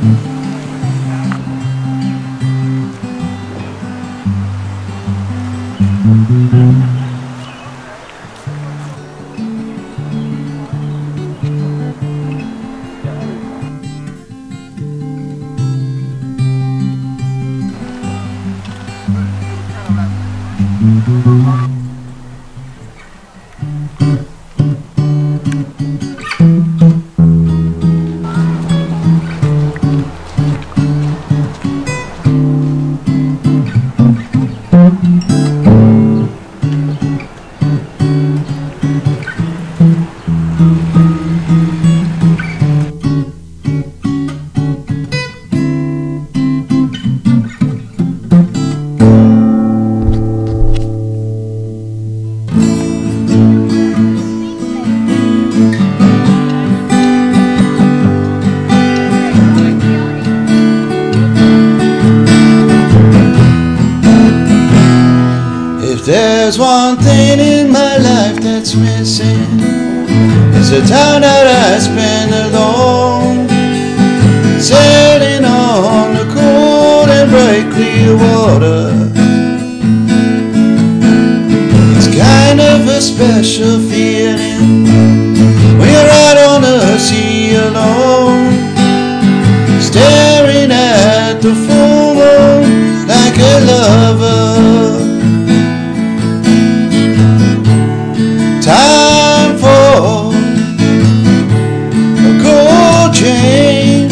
There's one thing in my life that's missing. It's the time that I spend alone, sailing on the cold and bright clear water. It's kind of a special feeling when you're out on the sea alone, staring at the full moon like a lover. Time for a cold change.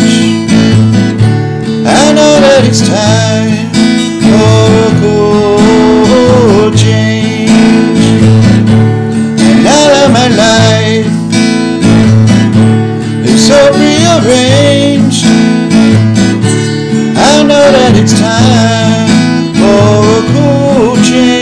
I know that it's time for a cold change. And now that my life is so rearranged, I know that it's time for a cold change.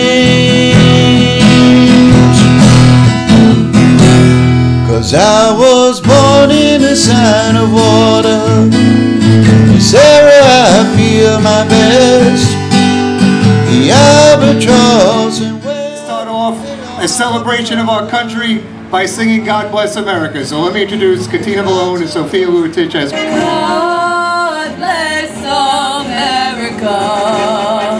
'Cause I was born in a sign of water. It's there where I feel my best. The albatross and start off a celebration of our country by singing God Bless America. So let me introduce Katina Malone and Sophia Lutich as God bless America.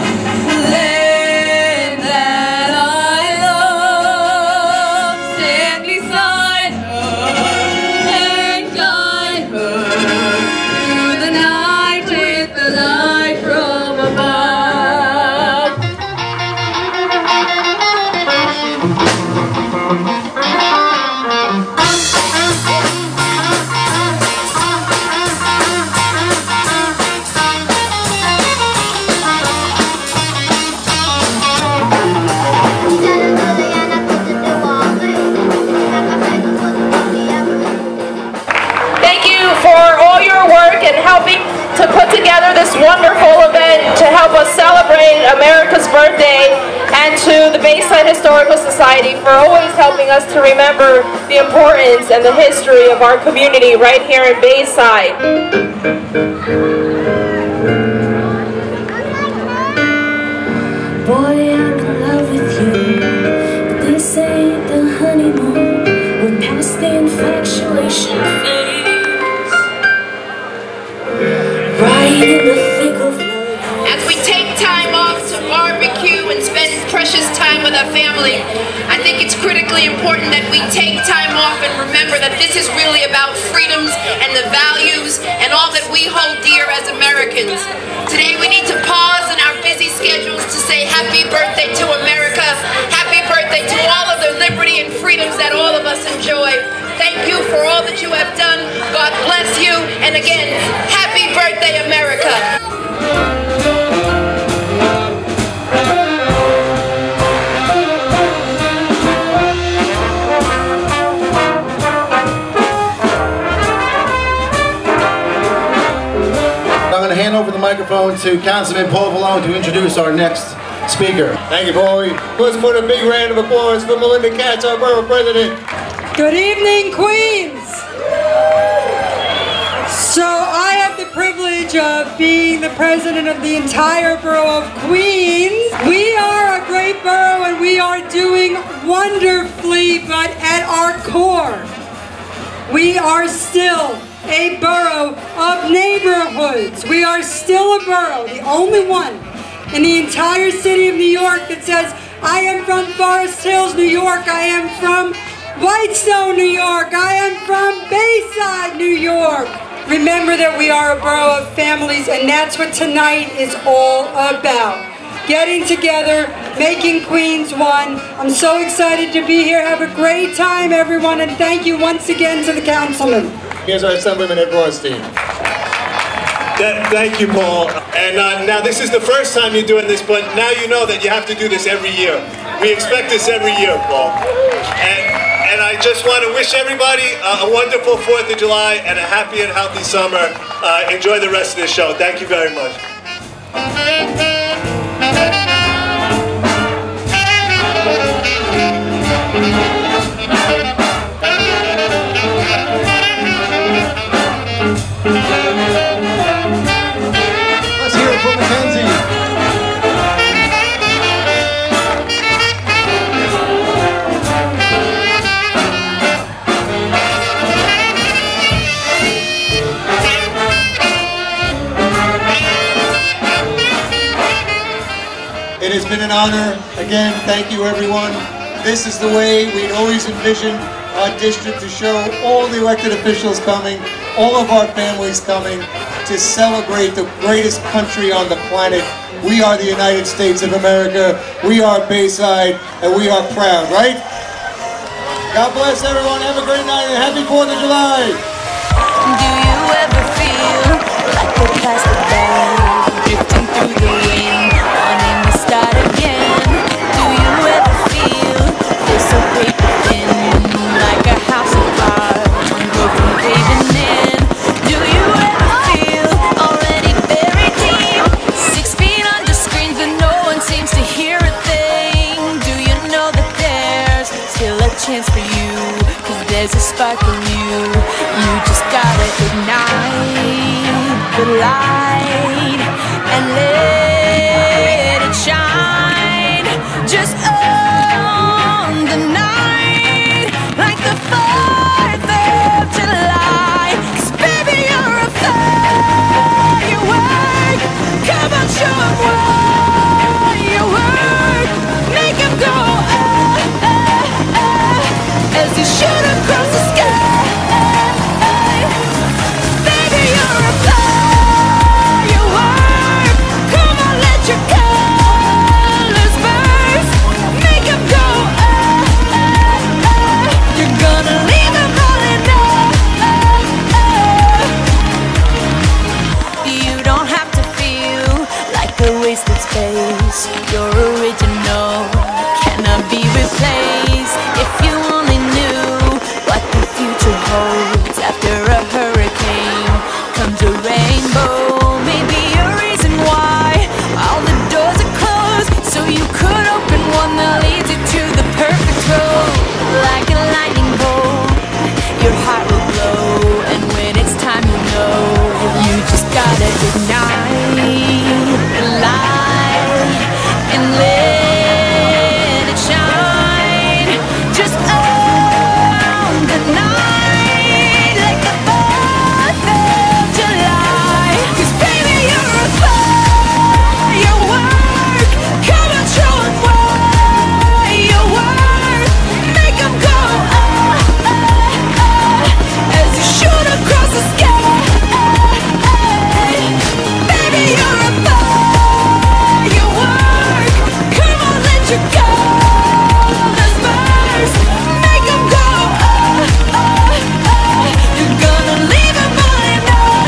To put together this wonderful event to help us celebrate America's birthday, and to the Bayside Historical Society for always helping us to remember the importance and the history of our community right here in Bayside. Boy, I'm in love with you, but this ain't the honeymoon. We're past the infatuation phase. Right in the thick of love. As we take time off to barbecue and spend precious time with our family, I think it's critically important that we take time off and remember that this is really about freedoms and the values and all that we hold dear as Americans. Today we need to pause in our busy schedules to say happy birthday to America, happy birthday to all of the liberty and freedoms that all of us enjoy. Thank you for all that you have done. God bless you. And again, happy birthday, America. I'm going to hand over the microphone to Councilman Paul Vallone to introduce our next speaker. Thank you, Paulie. Let's put a big round of applause for Melinda Katz, our borough president. Good evening, Queens. So I have the privilege of being the president of the entire borough of Queens. We are a great borough and we are doing wonderfully, but at our core, we are still a borough of neighborhoods. We are still a borough, the only one in the entire city of New York that says, I am from Forest Hills, New York. I am from Whitestone, New York. I am from Bayside, New York. Remember that we are a borough of families, and that's what tonight is all about. Getting together, making Queens one. I'm so excited to be here. Have a great time, everyone, and thank you once again to the councilman. Here's our Assemblyman Ed Rothstein. Thank you, Paul. And now this is the first time you're doing this, but now you know that you have to do this every year. We expect this every year, Paul. And I just want to wish everybody a wonderful 4th of July and a happy and healthy summer. Enjoy the rest of the show. Thank you very much. Let's hear it for Mackenzie. It has been an honor. Again, thank you everyone. This is the way we'd always envisioned our district to show all the elected officials coming, all of our families coming to celebrate the greatest country on the planet. We are the United States of America. We are Bayside, and we are proud, right? God bless everyone. Have a great night and happy 4th of July. Do you ever feel like a plastic bag drifting through the wind, wanting to start again? Do you ever feel so paper thin, like a house of cards, one go from caving in? Do you ever feel already buried deep, 6 feet under screens and no one seems to hear a thing? Do you know that there's still a chance for you? 'Cause there's a spark in you. You just gotta ignite the light and let it shine. Just own the night like the 4th of July. 'Cause baby, you're a firework. Come on, show 'em what you work. Make 'em go as you shoot across the sky. Baby, you're a firework. Come on, let your colors burst. Make 'em go You're gonna leave 'em all in You don't have to feel like a wasted space. You're original, cannot be replaced. If you only knew what the future holds. After a hurricane comes a rainbow. Maybe a reason why all the doors are closed, so you could open one that leads you to the perfect road. Like a lightning bolt, your heart will glow, and when it's time, you know you just gotta ignite the light and let it shine. Just own the night like the 4th of July. 'Cause baby, you're a firework. Come on, show 'em what you work. Make 'em go as you shoot across the sky. Baby, you're a firework. Come on, let your colors burst. Make 'em go You're gonna leave 'em all in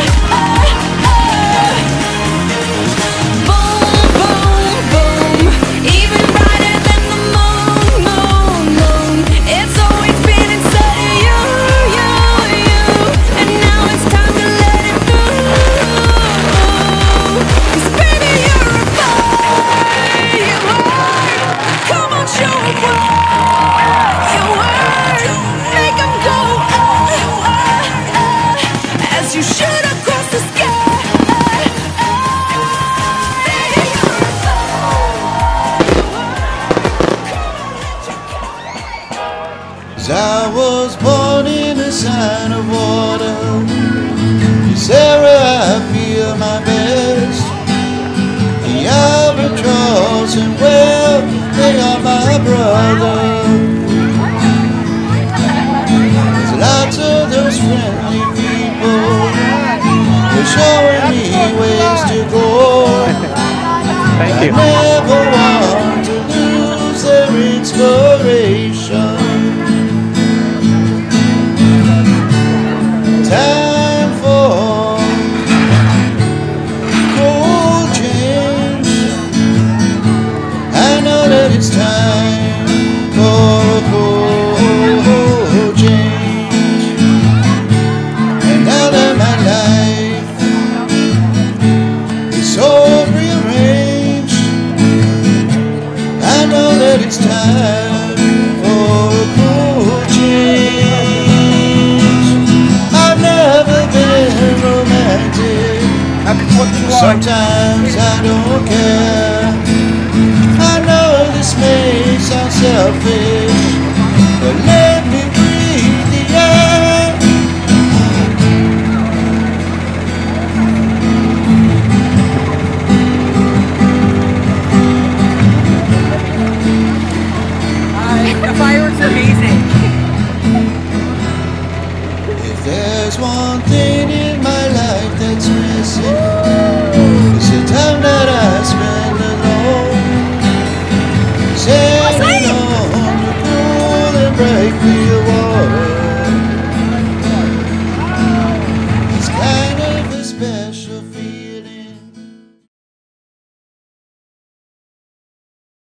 Boom, boom, boom. Even brighter than the moon, moon, moon. It's always been inside of you, you, you. And now it's time to let it through. 'Cause baby, you're a firework. Come on, show 'em what you work. Make 'em go as you shoot across the sky. Baby, you're a firework. 'Cause I was born in a sign of water. I never want to lose their inspiration. Time for cold change. I know that it's time for a cold change. And now that my life is so rearranged, I know that it's time for a cold change. I've never been romantic. Sometimes I don't care. I know this may sound selfish, but let me breathe the air. The fireworks are amazing. If there's one thing